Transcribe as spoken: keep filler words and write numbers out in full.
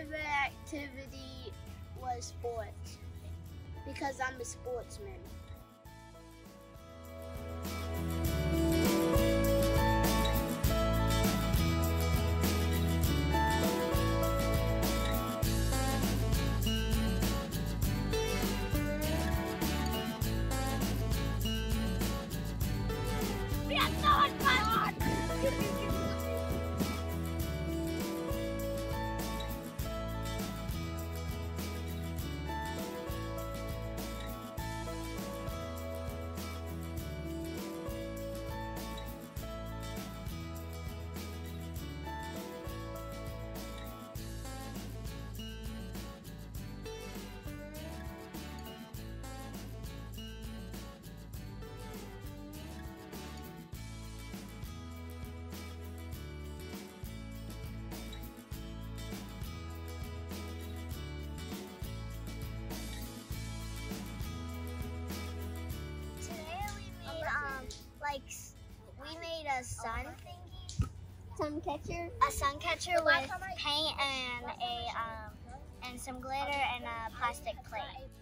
favorite activity was sports because I'm a sportsman. We have so much fun! Um, like we made a sun thingy, Sun catcher. a sun catcher with paint and a um, and some glitter and a plastic plate.